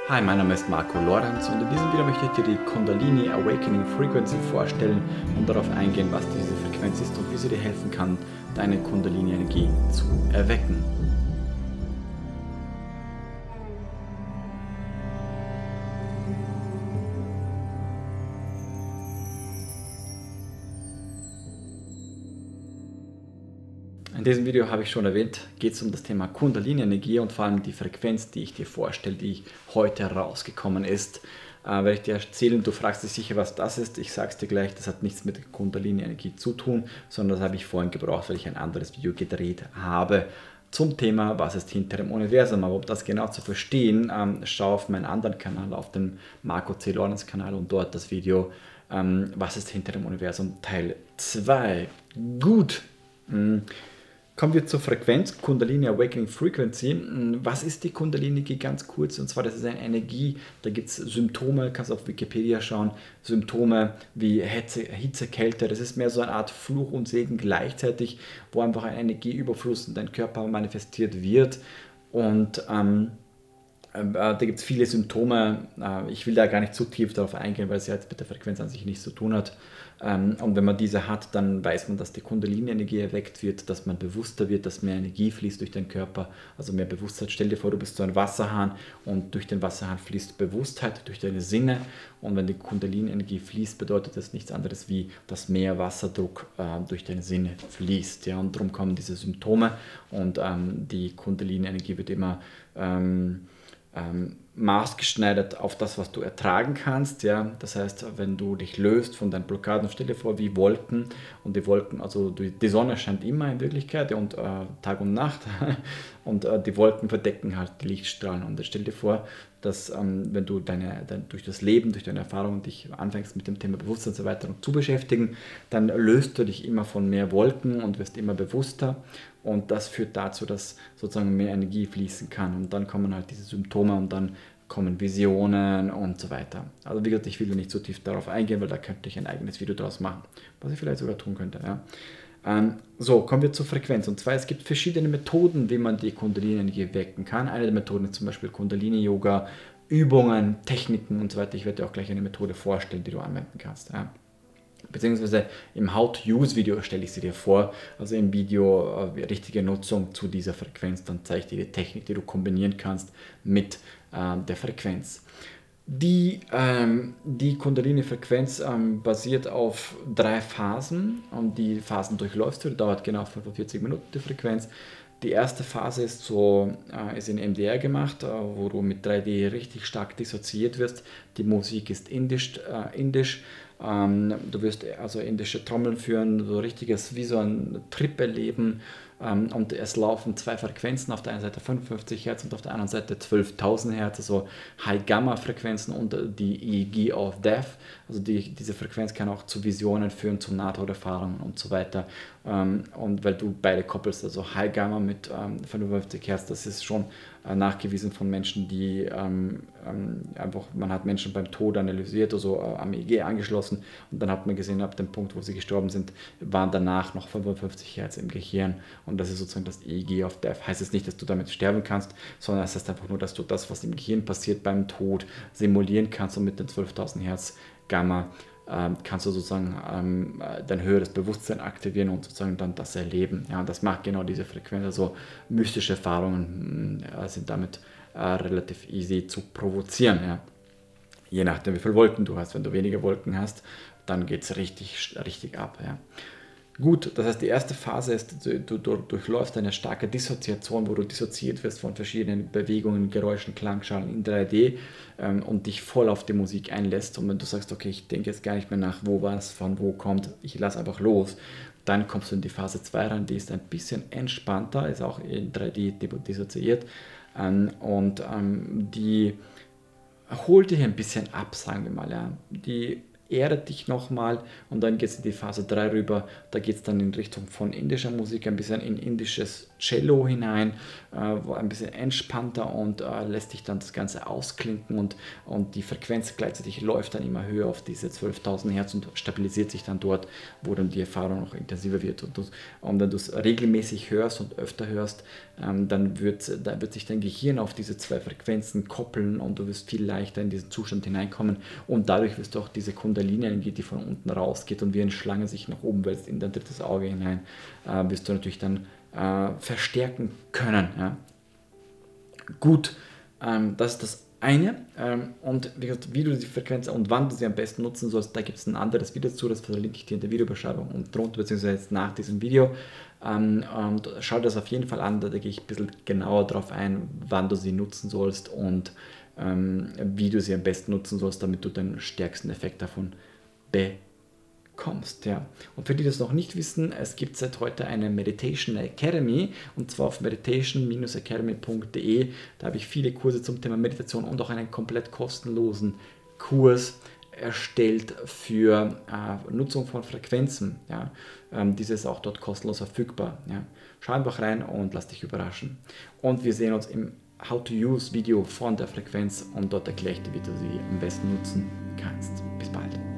Hi, mein Name ist Marco Lorenz und in diesem Video möchte ich dir die Kundalini Awakening Frequency vorstellen und darauf eingehen, was diese Frequenz ist und wie sie dir helfen kann, deine Kundalini-Energie zu erwecken. In diesem Video habe ich schon erwähnt, geht es um das Thema Kundalini-Energie und vor allem die Frequenz, die ich dir vorstelle, die heute rausgekommen ist. Werde ich dir erzählen, du fragst dich sicher, was das ist. Ich sage es dir gleich, das hat nichts mit Kundalini-Energie zu tun, sondern das habe ich vorhin gebraucht, weil ich ein anderes Video gedreht habe zum Thema, was ist hinter dem Universum. Aber um das genau zu verstehen, schau auf meinen anderen Kanal, auf dem Marco C. Lorenz Kanal und dort das Video, was ist hinter dem Universum, Teil 2. Gut. Kommen wir zur Frequenz, Kundalini Awakening Frequency. Was ist die Kundalini? Ganz kurz, und zwar das ist eine Energie, da gibt es Symptome, kannst du auf Wikipedia schauen, Symptome wie Hitze, Kälte, das ist mehr so eine Art Fluch und Segen gleichzeitig, wo einfach ein Energieüberfluss in deinem Körper manifestiert wird und da gibt es viele Symptome, ich will da gar nicht zu tief darauf eingehen, weil es ja jetzt mit der Frequenz an sich nichts zu tun hat. Und wenn man diese hat, dann weiß man, dass die Kundalini-Energie erweckt wird, dass man bewusster wird, dass mehr Energie fließt durch den Körper, also mehr Bewusstheit. Stell dir vor, du bist so ein Wasserhahn und durch den Wasserhahn fließt Bewusstheit, durch deine Sinne. Und wenn die Kundalini-Energie fließt, bedeutet das nichts anderes wie, dass mehr Wasserdruck durch deine Sinne fließt. Ja? Und darum kommen diese Symptome und die Kundalini-Energie wird immer maßgeschneidert auf das, was du ertragen kannst. Ja? Das heißt, wenn du dich löst von deinen Blockaden, stell dir vor wie Wolken und die Wolken, also die Sonne scheint immer in Wirklichkeit und Tag und Nacht und die Wolken verdecken halt die Lichtstrahlen und stell dir vor, dass wenn du durch das Leben, durch deine Erfahrungen dich anfängst mit dem Thema Bewusstseinserweiterung zu beschäftigen, dann löst du dich immer von mehr Wolken und wirst immer bewusster und das führt dazu, dass sozusagen mehr Energie fließen kann und dann kommen halt diese Symptome und dann kommen Visionen und so weiter. Also wie gesagt, ich will nicht so tief darauf eingehen, weil da könnte ich ein eigenes Video draus machen, was ich vielleicht sogar tun könnte. Ja. So, kommen wir zur Frequenz. Und zwar, es gibt verschiedene Methoden, wie man die Kundalini-Energie wecken kann. Eine der Methoden ist zum Beispiel Kundalini-Yoga, Übungen, Techniken und so weiter. Ich werde dir auch gleich eine Methode vorstellen, die du anwenden kannst. Ja. Beziehungsweise im How-to-Use-Video stelle ich sie dir vor, also im Video richtige Nutzung zu dieser Frequenz, dann zeige ich dir die Technik, die du kombinieren kannst mit der Frequenz. Die Kundalini-Frequenz basiert auf 3 Phasen und die Phasen durchläufst du, dauert genau 45 Minuten die Frequenz. Die erste Phase ist ist in MDR gemacht, wo du mit 3D richtig stark dissoziiert wirst. Die Musik ist indisch. Du wirst also indische Trommeln führen, so richtiges wie so ein Trip erleben. Und es laufen 2 Frequenzen, auf der einen Seite 55 Hertz und auf der anderen Seite 12.000 Hertz, also High-Gamma-Frequenzen und die EEG of Death. Also diese Frequenz kann auch zu Visionen führen, zu Nahtoderfahrungen und so weiter. Und weil du beide koppelst, also High-Gamma mit 55 Hertz, das ist schon nachgewiesen von Menschen, die einfach, man hat Menschen beim Tod analysiert, also am EEG angeschlossen und dann hat man gesehen, ab dem Punkt, wo sie gestorben sind, waren danach noch 55 Hertz im Gehirn und das ist sozusagen das EEG of Death. Heißt es nicht, dass du damit sterben kannst, sondern es heißt einfach nur, dass du das, was im Gehirn passiert beim Tod, simulieren kannst und mit den 12.000 Hertz Gamma kannst du sozusagen dein höheres Bewusstsein aktivieren und sozusagen dann das erleben. Ja, und das macht genau diese Frequenz. Also mystische Erfahrungen sind damit relativ easy zu provozieren. Ja. Je nachdem, wie viele Wolken du hast. Wenn du weniger Wolken hast, dann geht es richtig ab. Ja. Gut, das heißt, die erste Phase ist, du durchläufst eine starke Dissoziation, wo du dissoziiert wirst von verschiedenen Bewegungen, Geräuschen, Klangschalen in 3D und dich voll auf die Musik einlässt. Und wenn du sagst, okay, ich denke jetzt gar nicht mehr nach, wo was, von wo kommt, ich lasse einfach los, dann kommst du in die Phase 2 rein, die ist ein bisschen entspannter, ist auch in 3D dissoziiert und die holt dich ein bisschen ab, sagen wir mal. Ja. Die erdet dich nochmal und dann geht es in die Phase 3 rüber. Da geht es dann in Richtung von indischer Musik, ein bisschen in indisches Cello hinein, wo ein bisschen entspannter und lässt dich dann das Ganze ausklinken und die Frequenz gleichzeitig läuft dann immer höher auf diese 12.000 Hertz und stabilisiert sich dann dort, wo dann die Erfahrung noch intensiver wird. Und wenn du es regelmäßig hörst und öfter hörst, dann wird sich dein Gehirn auf diese zwei Frequenzen koppeln und du wirst viel leichter in diesen Zustand hineinkommen und dadurch wirst du auch diese Kundalini-Energie, die von unten rausgeht und wie eine Schlange sich nach oben wälzt in dein drittes Auge hinein, wirst du natürlich dann verstärken können. Ja. Gut, das ist das eine. Und wie gesagt, wie du die Frequenz und wann du sie am besten nutzen sollst, da gibt es ein anderes Video dazu, das verlinke ich dir in der Videobeschreibung und drunter, beziehungsweise jetzt nach diesem Video. Und schau dir das auf jeden Fall an, da gehe ich ein bisschen genauer darauf ein, wann du sie nutzen sollst und wie du sie am besten nutzen sollst, damit du den stärksten Effekt davon bekommst. Ja. Und für die, die das noch nicht wissen, es gibt seit heute eine Meditation Academy und zwar auf meditation-academy.de. Da habe ich viele Kurse zum Thema Meditation und auch einen komplett kostenlosen Kurs erstellt für Nutzung von Frequenzen. Ja. Dieses ist auch dort kostenlos verfügbar. Ja. Schau einfach rein und lass dich überraschen. Und wir sehen uns im How to Use Video von der Frequenz und dort erkläre ich dir, wie du sie am besten nutzen kannst. Bis bald.